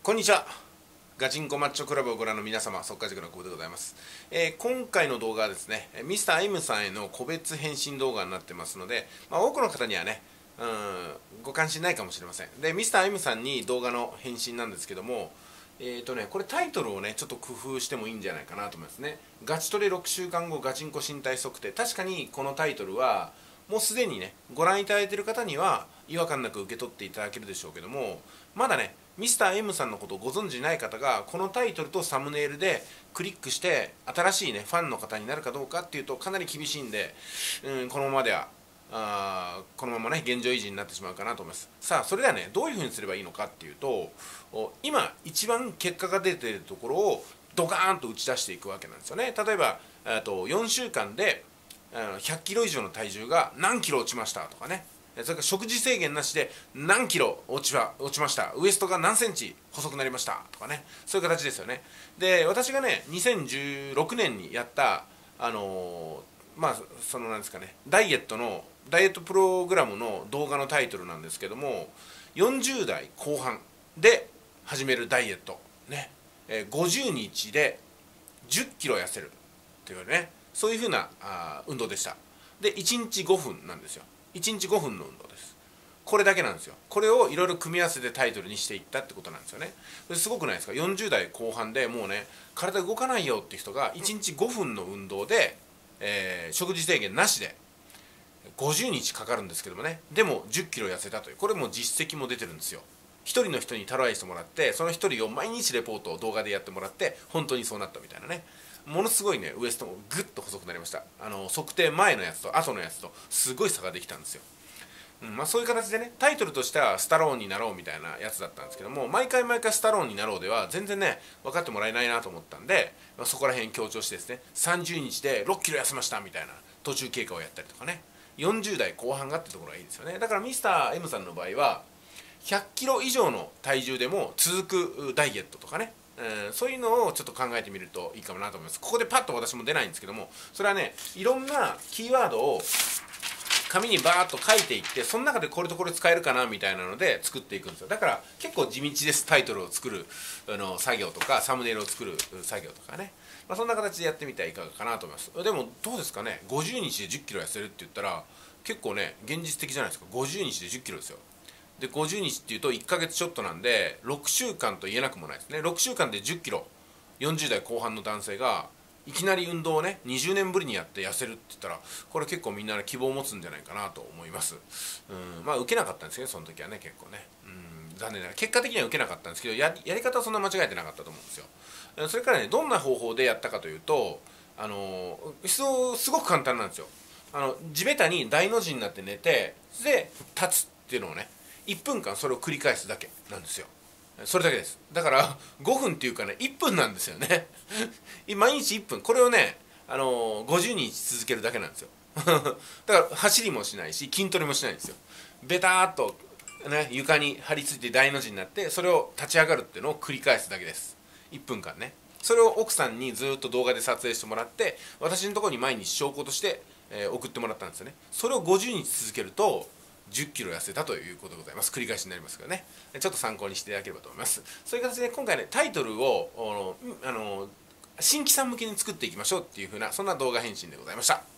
こんにちは。ガチンコマッチョクラブをご覧の皆様、速稼塾の久保でございます。今回の動画はですね、ミスター M さんへの個別返信動画になってますので、多くの方にはね、ご関心ないかもしれません。で、ミスター M さんに動画の返信なんですけども、これタイトルをね、ちょっと工夫してもいいんじゃないかなと思いますね。ガチトレ6週間後ガチンコ身体測定。確かにこのタイトルは、もうすでにね、ご覧いただいている方には違和感なく受け取っていただけるでしょうけども、まだね、ミスター M さんのことをご存じない方がこのタイトルとサムネイルでクリックして新しいねファンの方になるかどうかっていうとかなり厳しいんで、このままではこのままね現状維持になってしまうかなと思います。さあそれではね、どういうふうにすればいいのかっていうと、今一番結果が出ているところをドカーンと打ち出していくわけなんですよね。例えば4週間で100キロ以上の体重が何キロ落ちましたとかね、それから食事制限なしで何キロ落ちました、ウエストが何センチ細くなりましたとかね、そういう形ですよね。で、私がね2016年にやったそのなんですかね、ダイエットプログラムの動画のタイトルなんですけども、40代後半で始めるダイエットね、50日で10キロ痩せるというね、そういうふうな運動でした。で1日5分なんですよ。1日5分の運動です。これだけなんですよ。これをいろいろ組み合わせてタイトルにしていったってことなんですよね。すごくないですか。40代後半でもうね体動かないよっていう人が1日5分の運動で、食事制限なしで50日かかるんですけどもね、でも10キロ痩せたという、これも実績も出てるんですよ。一人の人にトライしてもらって、その一人を毎日レポートを動画でやってもらって本当にそうなったみたいなね。ものすごいねウエストもぐっと細くなりました。測定前のやつと後のやつとすごい差ができたんですよ。そういう形でね、タイトルとしてはスタローンになろうみたいなやつだったんですけども、毎回スタローンになろうでは全然ね分かってもらえないなと思ったんで、そこら辺強調してですね、30日で6キロ痩せましたみたいな途中経過をやったりとかね、40代後半がってところがいいですよね。だからミスター M さんの場合は100キロ以上の体重でも続くダイエットとかね、そういうのをちょっと考えてみるといいかもなと思います。ここでパッと私も出ないんですけども、それはね、いろんなキーワードを紙にバーッと書いていって、その中でこれとこれ使えるかなみたいなので作っていくんですよ。だから結構地道です。タイトルを作る作業とかサムネイルを作る作業とかね、そんな形でやってみてはいかがかなと思います。でもどうですかね、50日で10キロ痩せるって言ったら結構ね現実的じゃないですか。50日で10キロですよ。で50日っていうと1ヶ月ちょっとなんで6週間と言えなくもないですね。6週間で10キロ、40代後半の男性がいきなり運動をね20年ぶりにやって痩せるって言ったら、これ結構みんな希望を持つんじゃないかなと思います。受けなかったんですけど、その時はね結構ね、残念ながら結果的には受けなかったんですけど、やり方はそんな間違えてなかったと思うんですよ。それからね、どんな方法でやったかというと、すごく簡単なんですよ。地べたに大の字になって寝て、で立つっていうのをね1分間それを繰り返すだけなんですよ。それだけです。だから5分っていうかね1分なんですよね毎日1分、これをね50日続けるだけなんですよだから走りもしないし筋トレもしないんですよ。ベターっとね床に張り付いて大の字になって、それを立ち上がるっていうのを繰り返すだけです。1分間ね。それを奥さんにずっと動画で撮影してもらって、私のところに毎日証拠として、送ってもらったんですよね。それを50日続けると10キロ痩せたということでございます。繰り返しになりますからね、ちょっと参考にしていただければと思います。そういう形で今回ねタイトルを新規さん向けに作っていきましょうっていう風な、そんな動画返信でございました。